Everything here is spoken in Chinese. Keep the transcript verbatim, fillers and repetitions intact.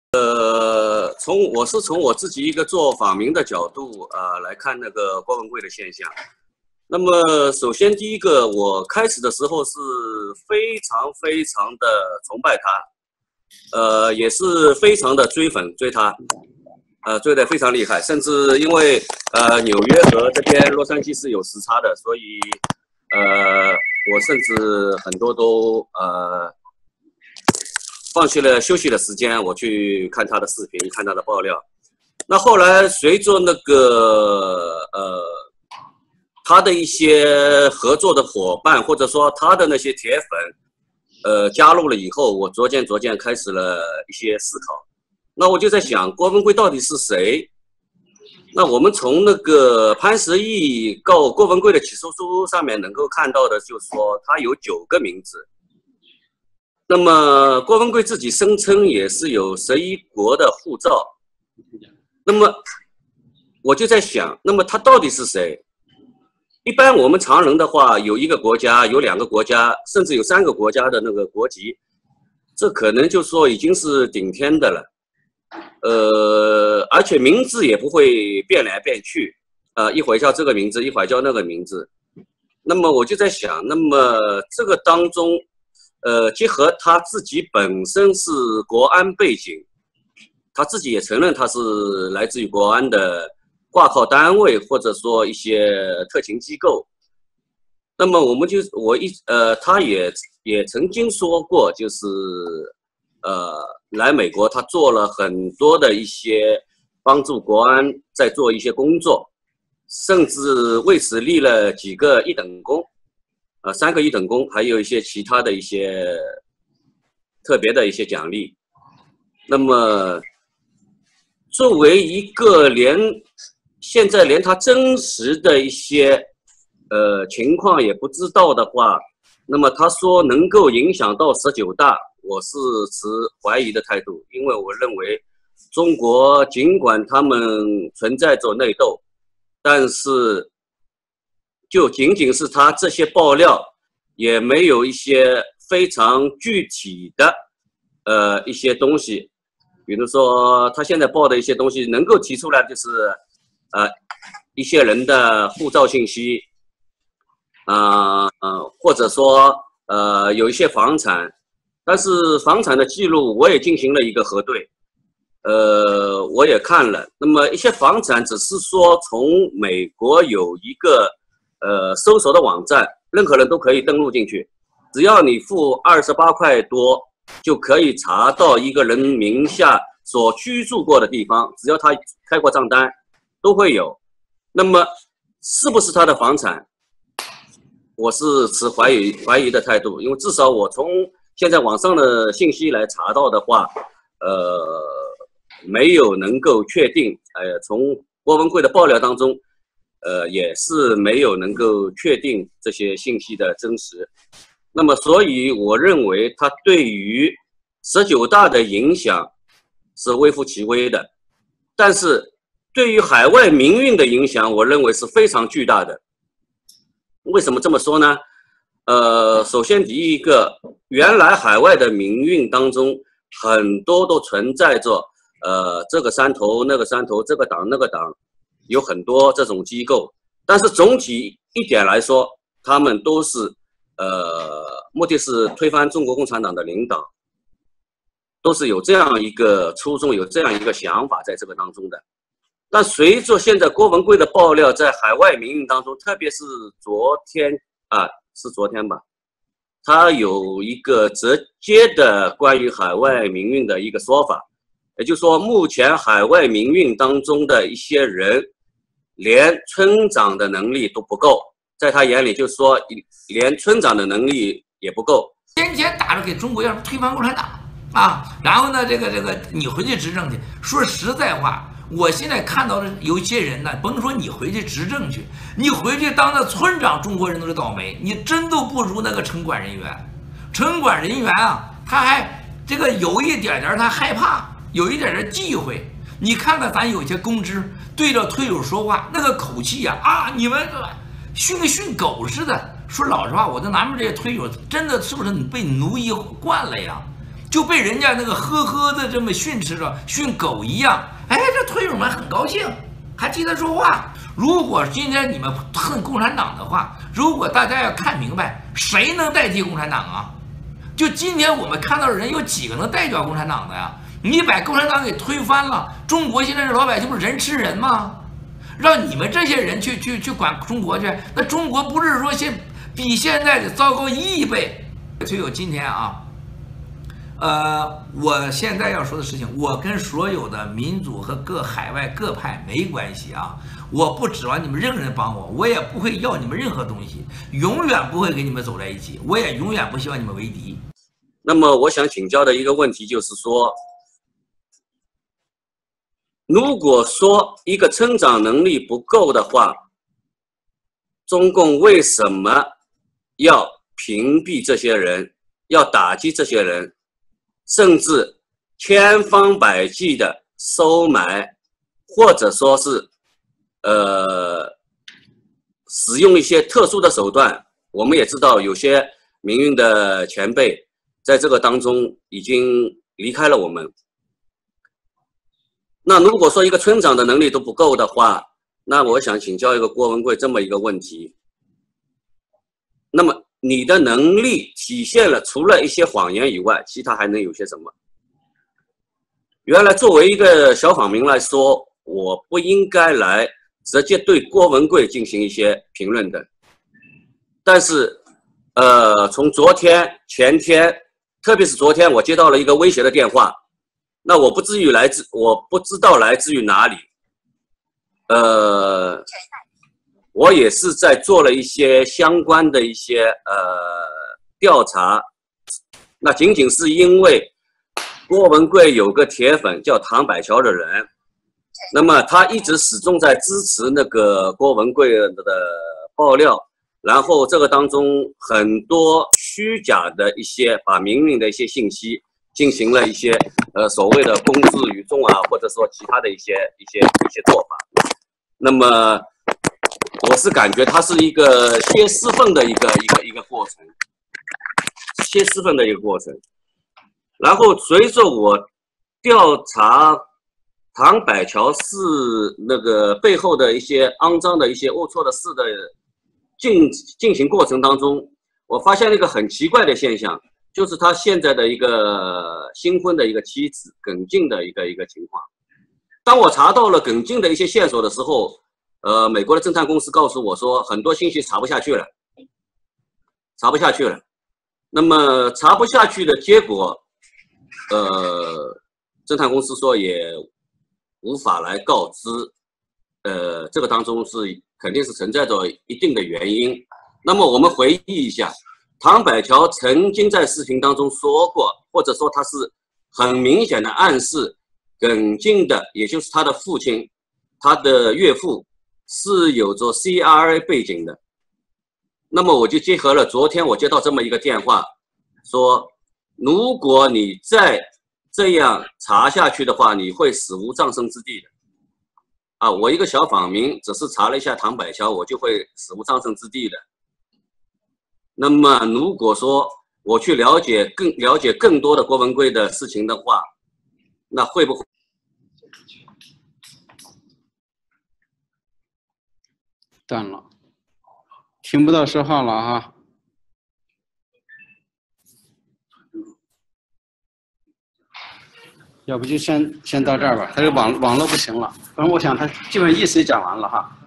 呃，从我是从我自己一个做访民的角度啊、呃、来看那个郭文贵的现象。那么，首先第一个，我开始的时候是非常非常的崇拜他，呃，也是非常的追粉追他，呃，追得非常厉害，甚至因为呃纽约和这边洛杉矶是有时差的，所以呃我甚至很多都呃。放弃了休息的时间，我去看他的视频，看他的爆料。那后来随着那个呃他的一些合作的伙伴，或者说他的那些铁粉，呃加入了以后，我逐渐逐渐开始了一些思考。那我就在想，郭文贵到底是谁？那我们从那个潘石屹告郭文贵的起诉书上面能够看到的，就是说他有九个名字。那么郭文贵自己声称也是有十一国的护照，那么我就在想，那么他到底是谁？一般我们常人的话，有一个国家、有两个国家，甚至有三个国家的那个国籍，这可能就说已经是顶天的了。呃，而且名字也不会变来变去，呃，一会儿叫这个名字，一会儿叫那个名字。那么我就在想，那么这个当中。呃，结合他自己本身是国安背景，他自己也承认他是来自于国安的挂靠单位或者说一些特勤机构。那么我们就我一呃，他也也曾经说过，就是呃，来美国他做了很多的一些帮助国安在做一些工作，甚至为此立了几个一等功。呃，三个一等功，还有一些其他的一些特别的一些奖励。那么，作为一个连现在连他真实的一些呃情况也不知道的话，那么他说能够影响到十九大，我是持怀疑的态度，因为我认为中国尽管他们存在着内斗，但是。就仅仅是他这些爆料，也没有一些非常具体的，呃，一些东西，比如说他现在报的一些东西，能够提出来就是，呃，一些人的护照信息，啊、呃，呃，或者说呃有一些房产，但是房产的记录我也进行了一个核对，呃，我也看了，那么一些房产只是说从美国有一个。呃，搜索的网站，任何人都可以登录进去，只要你付二十八块多，就可以查到一个人名下所居住过的地方，只要他开过账单，都会有。那么，是不是他的房产？我是持怀疑怀疑的态度，因为至少我从现在网上的信息来查到的话，呃，没有能够确定。呃，从郭文贵的爆料当中。呃，也是没有能够确定这些信息的真实，那么所以我认为它对于十九大的影响是微乎其微的，但是对于海外民运的影响，我认为是非常巨大的。为什么这么说呢？呃，首先第一个，原来海外的民运当中很多都存在着呃这个山头那个山头，这个党那个党。有很多这种机构，但是总体一点来说，他们都是，呃，目的是推翻中国共产党的领导，都是有这样一个初衷，有这样一个想法在这个当中的。但随着现在郭文贵的爆料，在海外民运当中，特别是昨天啊，是昨天吧，他有一个直接的关于海外民运的一个说法，也就是说，目前海外民运当中的一些人。连村长的能力都不够，在他眼里就是说，连村长的能力也不够。 天天打着给中国要推翻共产党啊，然后呢，这个这个你回去执政去。说实在话，我现在看到的有一些人呢，甭说你回去执政去，你回去当那村长，中国人都是倒霉，你真都不如那个城管人员。城管人员啊，他还这个有一点点他害怕，有一点点忌讳。你看看咱有些公知对着推友说话，那个口气呀、啊，啊，你们训训狗似的。说老实话，我在南边这些推友真的是不是被奴役惯了呀？ 就被人家那个呵呵的这么训斥着，训狗一样。哎，这推友们很高兴，还替他说话。如果今天你们恨共产党的话，如果大家要看明白，谁能代替共产党啊？就今天我们看到的人，有几个能代表共产党的呀？你把共产党给推翻了，中国现在这老百姓不是人吃人吗？让你们这些人去去去管中国去，那中国不是说现比现在的糟糕一亿倍？就有今天啊，呃，我现在要说的事情，我跟所有的民族和各海外各派没关系啊，我不指望你们任何人帮我，我也不会要你们任何东西，永远不会跟你们走在一起，我也永远不希望你们为敌。 那么我想请教的一个问题就是说，如果说一个成长能力不够的话，中共为什么要屏蔽这些人，要打击这些人，甚至千方百计的收买，或者说是呃使用一些特殊的手段？我们也知道有些民运的前辈在这个当中已经离开了我们。那如果说一个村长的能力都不够的话，那我想请教一个郭文贵这么一个问题：那么你的能力体现了除了一些谎言以外，其他还能有些什么？原来作为一个小访民来说，我不应该来直接对郭文贵进行一些评论的。但是，呃，从昨天、前天，特别是昨天，我接到了一个威胁的电话。那我不至于来自，我不知道来自于哪里。呃，我也是在做了一些相关的一些呃调查。那仅仅是因为郭文贵有个铁粉叫唐百乔的人，那么他一直始终在支持那个郭文贵的爆料，然后这个当中很多虚假的一些把民运的一些信息进行了一些呃所谓的公之于众啊，或者说其他的一些一些一些做法。那么我是感觉它是一个泄私愤的一个一个一个过程，泄私愤的一个过程。然后随着我调查唐百乔是那个背后的一些肮脏的一些龌龊的事的进进行过程当中，我发现了一个很奇怪的现象。就是他现在的一个新婚的一个妻子耿静的一个一个情况。当我查到了耿静的一些线索的时候，呃，美国的侦探公司告诉我说，很多信息查不下去了，查不下去了。那么查不下去的结果，呃，侦探公司说也无法来告知，呃，这个当中是肯定是存在着一定的原因。那么我们回忆一下。唐百乔曾经在视频当中说过，或者说他是很明显的暗示，耿静的，也就是他的父亲，他的岳父是有着 C R A 背景的。那么我就结合了昨天我接到这么一个电话，说如果你再这样查下去的话，你会死无葬身之地的。啊，我一个小访民只是查了一下唐百乔，我就会死无葬身之地的。那么，如果说我去了解更了解更多的郭文贵的事情的话，那会不会断了？听不到说话了哈。要不就先先到这儿吧，他这个网网络不行了。反正我想他基本意思也讲完了哈。